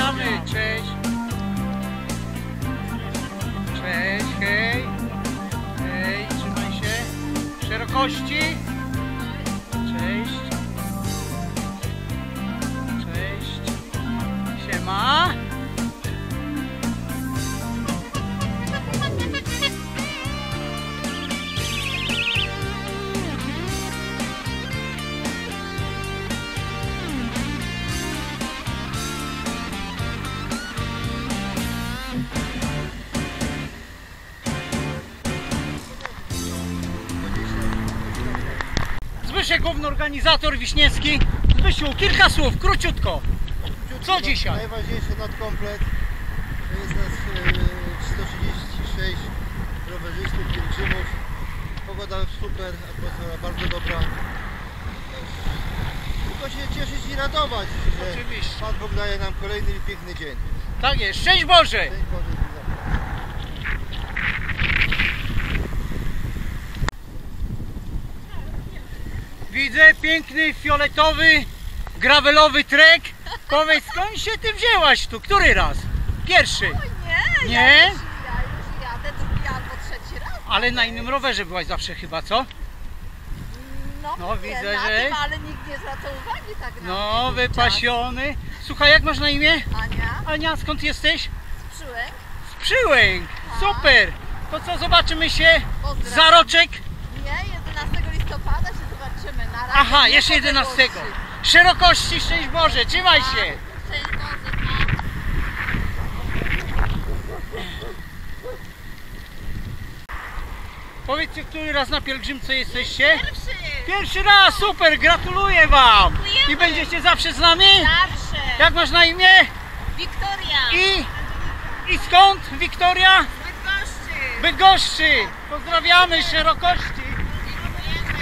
Pozdrawiamy, cześć. Cześć, hej. Hej, trzymaj się. Szerokości. Cześć. Cześć. Siema. Zbyszek, główny organizator Wiśniewski. Zbysiu, kilka słów, króciutko. Co dzisiaj? Najważniejszy nadkomplet. To jest nas 136 rowerzystów, pielgrzymów. Pogoda super, atmosfera bardzo dobra. Tylko się cieszyć i radować, że Oczywiście. Pan Bóg daje nam kolejny piękny dzień. Tak jest, szczęść Boże! Szczęść Boże. Widzę piękny, fioletowy, gravelowy trek. Powiedz, skąd się ty wzięłaś tu? Który raz? Pierwszy. Nie? Nie? Ja już jadę drugi albo trzeci raz. Ale na innym rowerze byłaś zawsze chyba, co? No, Nie, widzę, na że- tym, ale nikt nie zwracał uwagi tak na No, mnie. wypasiony. Słuchaj, jak masz na imię? Ania, Ania, skąd jesteś? Sprzyłek, Z Przyłęk. Super. To co, zobaczymy się pozdrawiam. za roczek? Nie, 11 listopada się zobaczymy. Na razie Aha, nie jeszcze podległości. 11. Szerokości, szczęść Boże, trzymaj się. Szczęść Boże, no. Powiedzcie, który raz na pielgrzymce jesteście? Pierwszy! Pierwszy raz, super, gratuluję wam. Dziękujemy. I będziecie zawsze z nami? Zawsze! Jak masz na imię? Wiktoria! I skąd, Wiktoria? Bydgoszczy! Bydgoszczy. Pozdrawiamy, szerokości. Dziękujemy!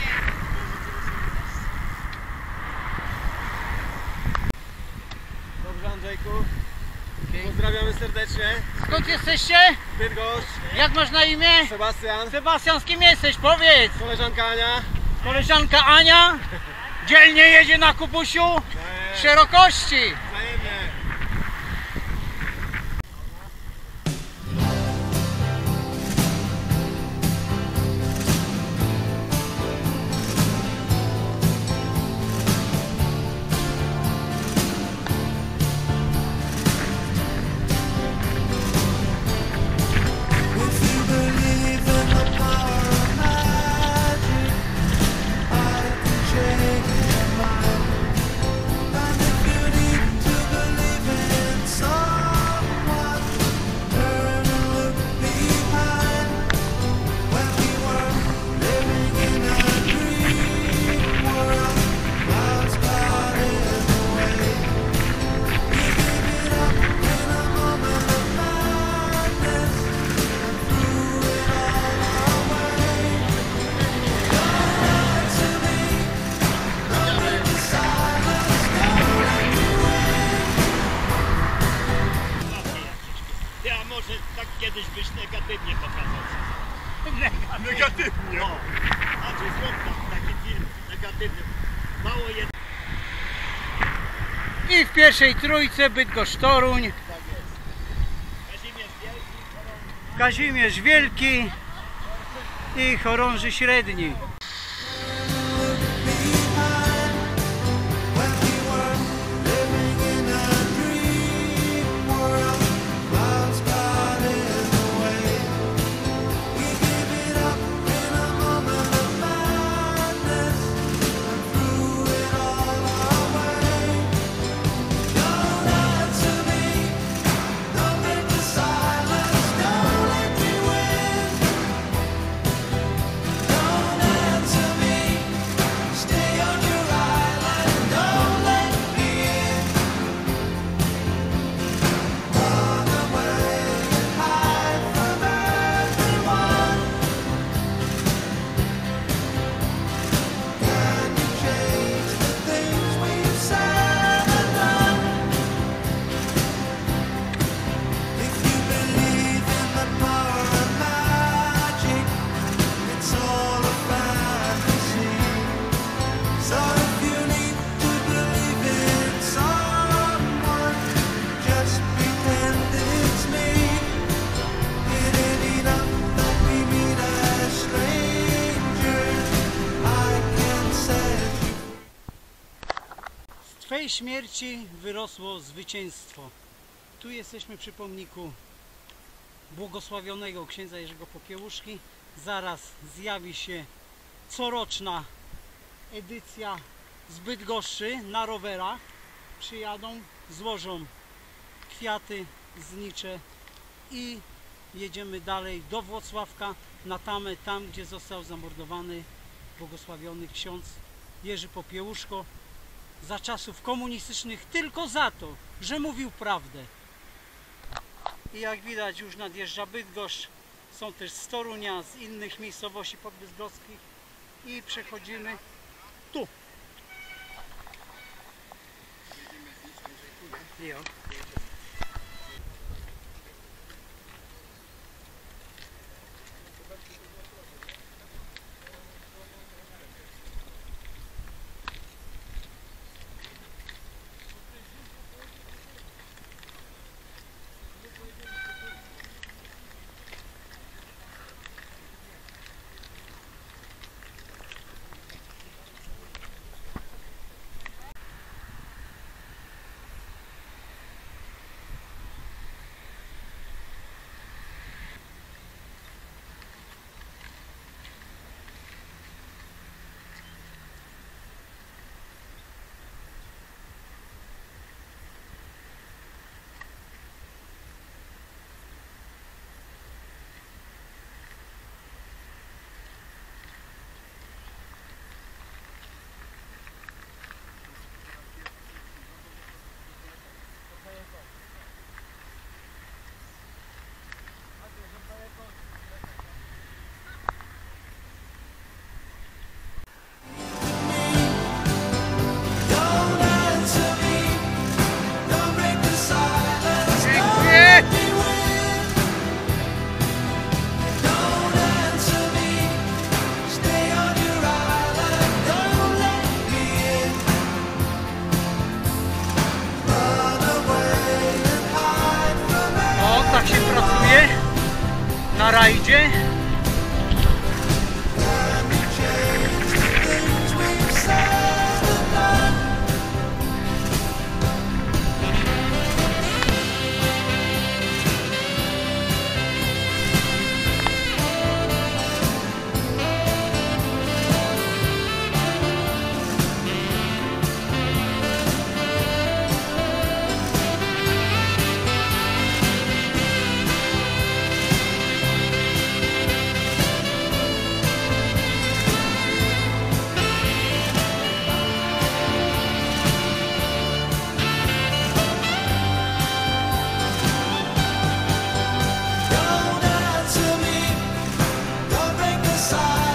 Dobrze, Andrzejku. Pozdrawiamy serdecznie. Skąd jesteście? Bydgoszcz, Jak masz na imię? Sebastian, Sebastian, z kim jesteś? Powiedz. koleżanka Ania. Koleżanka Ania. Dzielnie jedzie na Kubusiu. Szerokości. Wzajemnie. Ja może tak kiedyś byś negatywnie pokazał. Negatywnie. No, znaczy zrób tam taki film negatywny. Mało jest. I w pierwszej trójce Bydgoszcz-Toruń. Kazimierz Wielki, Kazimierz Wielki i Chorąży Średni. tej śmierci wyrosło zwycięstwo. Tu jesteśmy przy pomniku błogosławionego księdza Jerzego Popiełuszki. Zaraz zjawi się coroczna edycja z Bydgoszczy na rowerach. Przyjadą, złożą kwiaty znicze i jedziemy dalej do Włocławka, na Tamę, tam gdzie został zamordowany błogosławiony ksiądz Jerzy Popiełuszko za czasów komunistycznych, tylko za to, że mówił prawdę. I jak widać, już nadjeżdża Bydgoszcz, są też z Torunia, z innych miejscowości podbydgoskich i przechodzimy tu. Jo. Tak się pracuje na rajdzie. Don't answer me, don't break the silence.